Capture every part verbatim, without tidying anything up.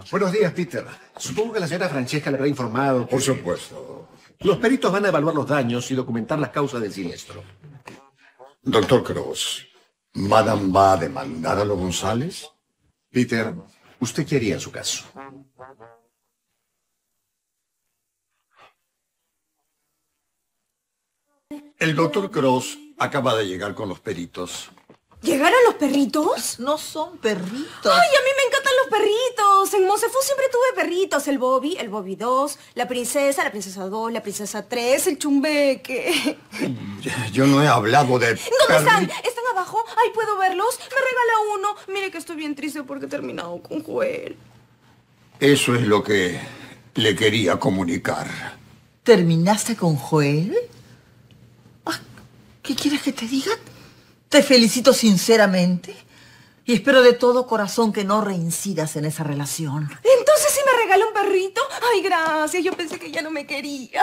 Buenos días, Peter. Supongo que la señora Francesca le habrá informado. Por supuesto. Los peritos van a evaluar los daños y documentar las causas del siniestro. Doctor Cross, ¿Madame va a demandar a los González? Peter, ¿usted qué haría en su caso? El doctor Cross acaba de llegar con los peritos. ¿Llegaron los perritos? No son perritos. ¡Ay, a mí me encantan los perritos! En Monsefú siempre tuve perritos. El Bobby, el Bobby dos, la princesa, la princesa dos, la princesa tres, el Chumbeque. Yo no he hablado de... ¿Dónde están? ¿Están abajo? ¡Ay, puedo verlos! Me regala uno. Mire que estoy bien triste porque he terminado con Joel. Eso es lo que le quería comunicar. ¿Terminaste con Joel? Ah, ¿qué quieres que te diga? Te felicito sinceramente y espero de todo corazón que no reincidas en esa relación. Entonces, ¿sí me regala un perrito? Ay, gracias. Yo pensé que ya no me quería.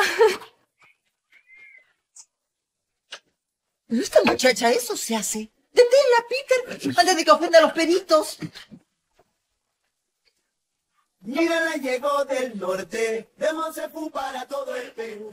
Pero esta muchacha, eso se hace. Deténla, Peter, antes de que ofenda a los peritos. Mírala, llegó del norte, de Monsefú para todo el Perú.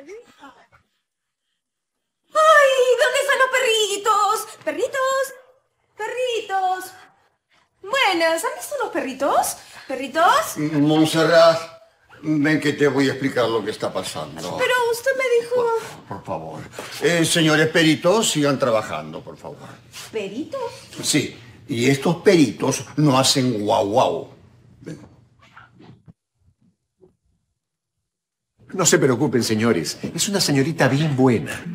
¡Ay! ¿Dónde están los perritos? ¿Perritos? ¿Perritos? Buenas, ¿han visto los perritos? ¿Perritos? Montserrat, ven que te voy a explicar lo que está pasando. Pero usted me dijo... Por, por favor. Eh, señores peritos, sigan trabajando, por favor. ¿Peritos? Sí, y estos peritos no hacen guau guau. No se preocupen, señores. Es una señorita bien buena.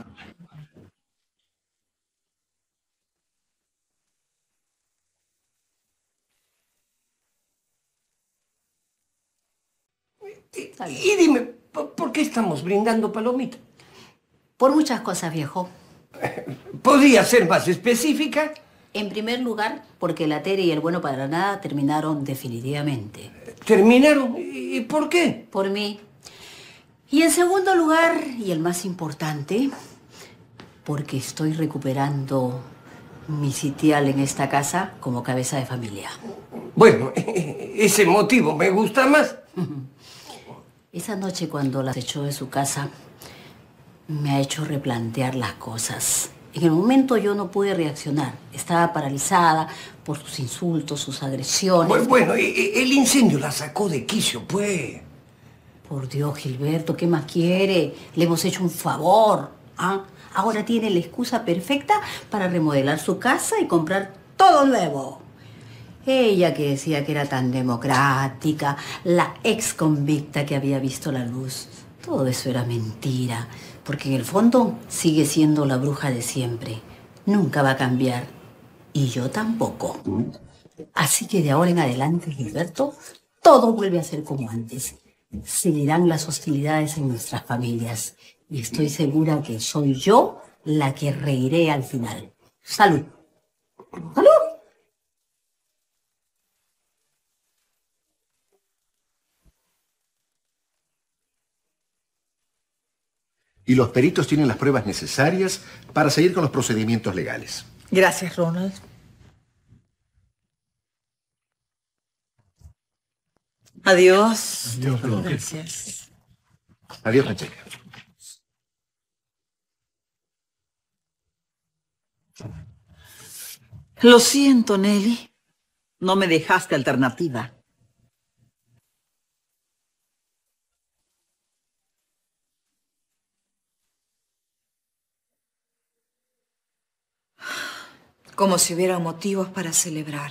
Y dime, ¿por qué estamos brindando palomita? Por muchas cosas, viejo. ¿Podría ser más específica? En primer lugar, porque la Tere y el bueno para nada terminaron definitivamente. ¿Terminaron? ¿Y por qué? Por mí. Y en segundo lugar, y el más importante, porque estoy recuperando mi sitial en esta casa como cabeza de familia. Bueno, ese motivo me gusta más. Esa noche cuando las echó de su casa, me ha hecho replantear las cosas. En el momento yo no pude reaccionar. Estaba paralizada por sus insultos, sus agresiones. Bueno, bueno, el incendio la sacó de quicio, pues. Por Dios, Gilberto, ¿qué más quiere? Le hemos hecho un favor. ¿Ah? Ahora tiene la excusa perfecta para remodelar su casa y comprar todo nuevo. Ella que decía que era tan democrática, la ex convicta que había visto la luz. Todo eso era mentira, porque en el fondo sigue siendo la bruja de siempre. Nunca va a cambiar. Y yo tampoco. Así que de ahora en adelante, Gilberto, todo vuelve a ser como antes. Seguirán las hostilidades en nuestras familias. Y estoy segura que soy yo la que reiré al final. ¡Salud! ¡Salud! Y los peritos tienen las pruebas necesarias para seguir con los procedimientos legales. Gracias, Ronald. Adiós. Adiós, Ronald. Gracias. Adiós, Francesca. Lo siento, Nelly. No me dejaste alternativa. Como si hubiera motivos para celebrar.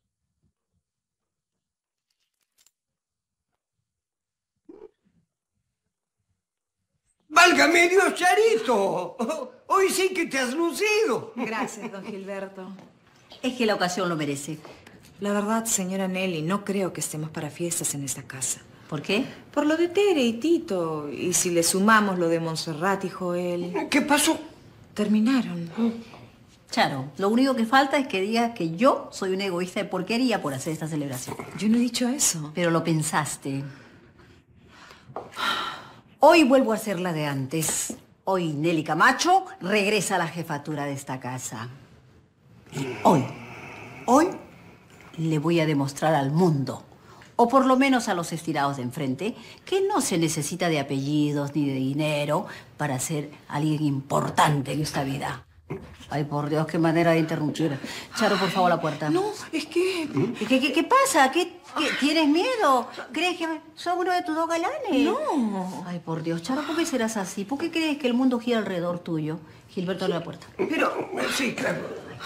¡Válgame Dios, Charito! Hoy sí que te has lucido. Gracias, don Gilberto. Es que la ocasión lo merece. La verdad, señora Nelly, no creo que estemos para fiestas en esta casa. ¿Por qué? Por lo de Tere y Tito. Y si le sumamos lo de Montserrat y Joel... ¿Qué pasó? Terminaron. Charo, lo único que falta es que digas que yo soy una egoísta de porquería por hacer esta celebración. Yo no he dicho eso. Pero lo pensaste. Hoy vuelvo a ser la de antes. Hoy Nelly Camacho regresa a la jefatura de esta casa. Hoy, hoy le voy a demostrar al mundo o por lo menos a los estirados de enfrente, que no se necesita de apellidos ni de dinero para ser alguien importante en esta vida. Ay, por Dios, qué manera de interrumpir. Charo, por favor, la puerta. No, es que... ¿Qué, qué, qué pasa? ¿Qué, qué- ¿Tienes miedo? ¿Crees que son uno de tus dos galanes? No. Ay, por Dios, Charo, ¿por qué serás así? ¿Por qué crees que el mundo gira alrededor tuyo? Gilberto, abre la puerta. Pero, sí, claro.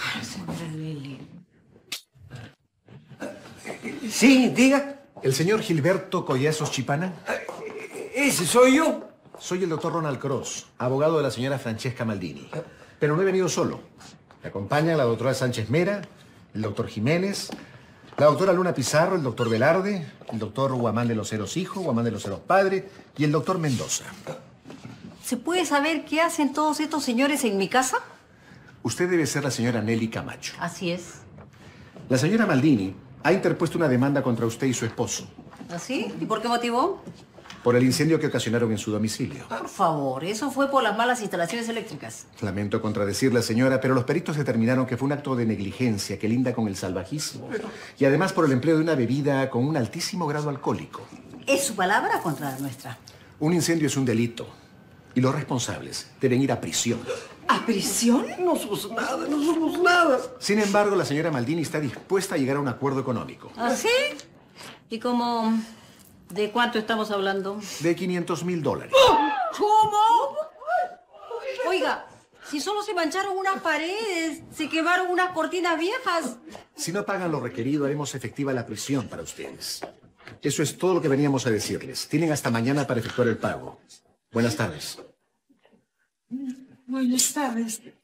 Sí, diga. ¿El señor Gilberto Collazos Chipana? Ese soy yo. Soy el doctor Ronald Cross, abogado de la señora Francesca Maldini. Pero no he venido solo. Me acompañan la doctora Sánchez Mera, el doctor Jiménez, la doctora Luna Pizarro, el doctor Velarde, el doctor Guamán de los Heros Hijo, Guamán de los Heros Padre y el doctor Mendoza. ¿Se puede saber qué hacen todos estos señores en mi casa? Usted debe ser la señora Nelly Camacho. Así es. La señora Maldini ha interpuesto una demanda contra usted y su esposo ¿Así? ¿Y por qué motivo? por el incendio que ocasionaron en su domicilio. Por favor, eso fue por las malas instalaciones eléctricas. Lamento contradecirla, señora, pero los peritos determinaron que fue un acto de negligencia que linda con el salvajismo. Y además por el empleo de una bebida con un altísimo grado alcohólico. Es su palabra contra la nuestra. Un incendio es un delito. Y los responsables deben ir a prisión. ¿A prisión? No somos nada, no somos nada. Sin embargo, la señora Maldini está dispuesta a llegar a un acuerdo económico. ¿Así? ¿Y cómo? ¿De cuánto estamos hablando? De quinientos mil dólares. ¿Cómo? Oiga, si solo se mancharon unas paredes, se quemaron unas cortinas viejas. Si no pagan lo requerido, haremos efectiva la prisión para ustedes. Eso es todo lo que veníamos a decirles. Tienen hasta mañana para efectuar el pago. Buenas tardes. Buenas tardes.